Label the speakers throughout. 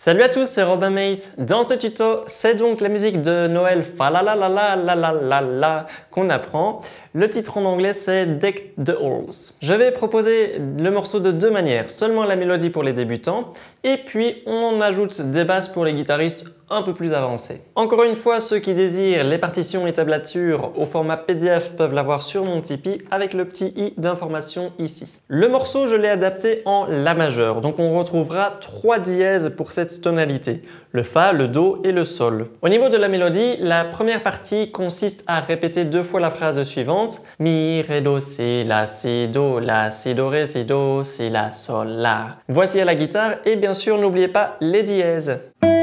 Speaker 1: Salut à tous, c'est Robin Mace. Dans ce tuto, c'est donc la musique de Noël Fa la la la la la la la la qu'on apprend. Le titre en anglais c'est Deck the Halls. Je vais proposer le morceau de deux manières, seulement la mélodie pour les débutants et puis on ajoute des basses pour les guitaristes un peu plus avancés. Encore une fois, ceux qui désirent les partitions et tablatures au format PDF peuvent l'avoir sur mon Tipeee avec le petit i d'information ici. Le morceau, je l'ai adapté en La majeur, donc on retrouvera 3 dièses pour cette tonalité, le Fa, le Do et le Sol. Au niveau de la mélodie, la première partie consiste à répéter 2 fois la phrase suivante: Mi, Ré, Do, Si, La, Si, Do, La, Si, Do, Ré, Si, Do, Si, La, Sol, La. Voici à la guitare et bien sûr n'oubliez pas les dièses.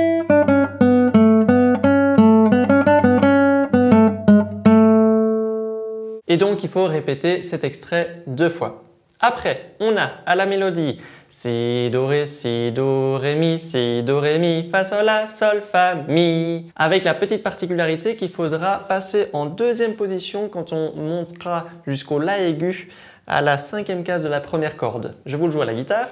Speaker 1: Et donc il faut répéter cet extrait 2 fois. Après, on a à la mélodie Si, Do, Ré, Mi, Fa, Sol, La, Sol, Fa, Mi. Avec la petite particularité qu'il faudra passer en deuxième position quand on montera jusqu'au La aigu à la 5e case de la première corde. Je vous le joue à la guitare.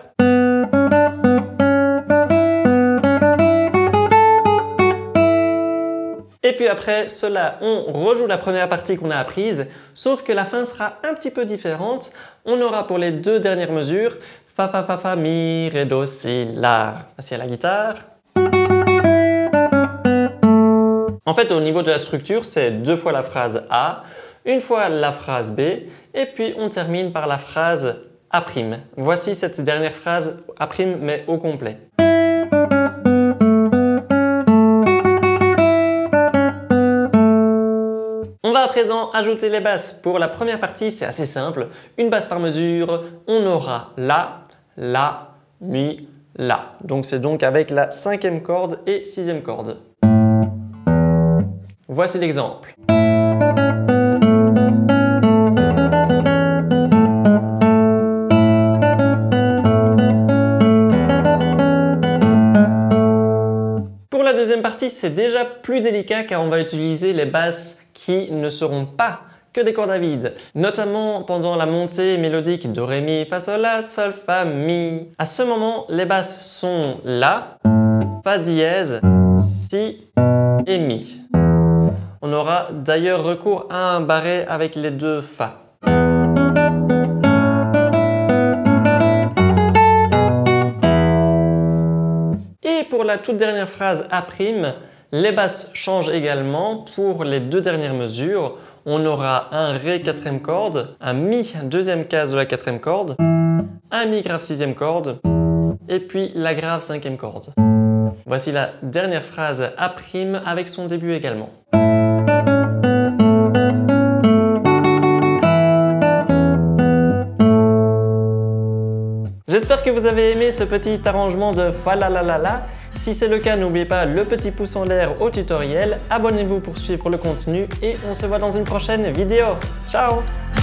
Speaker 1: Et puis après cela, on rejoue la première partie qu'on a apprise, sauf que la fin sera un petit peu différente. On aura pour les 2 dernières mesures Fa, Fa, Fa, Fa, Mi, Ré, Do, Si, La. Voici à la guitare. En fait, au niveau de la structure, c'est 2 fois la phrase A, 1 fois la phrase B, et puis on termine par la phrase A'. Voici cette dernière phrase A' mais au complet. On va à présent ajouter les basses. Pour la première partie, c'est assez simple. Une basse par mesure, on aura La, La, Mi, La. Donc c'est donc avec la 5e corde et 6e corde. Voici l'exemple. Pour la deuxième partie, c'est déjà plus délicat car on va utiliser les basses qui ne seront pas que des cordes à vide, notamment pendant la montée mélodique Do, Ré, Mi, Fa, Sol, La, Sol, Fa, Mi. À ce moment, les basses sont La, Fa dièse, Si et Mi. On aura d'ailleurs recours à un barré avec les 2 Fa. Et pour la toute dernière phrase A', les basses changent également. Pour les 2 dernières mesures, on aura un Ré 4e corde, un Mi 2e case de la 4e corde, un Mi grave 6e corde, et puis la grave 5e corde. Voici la dernière phrase A' avec son début également. J'espère que vous avez aimé ce petit arrangement de Fa la la la la. Si c'est le cas, n'oubliez pas le petit pouce en l'air au tutoriel. Abonnez-vous pour suivre le contenu et on se voit dans une prochaine vidéo. Ciao!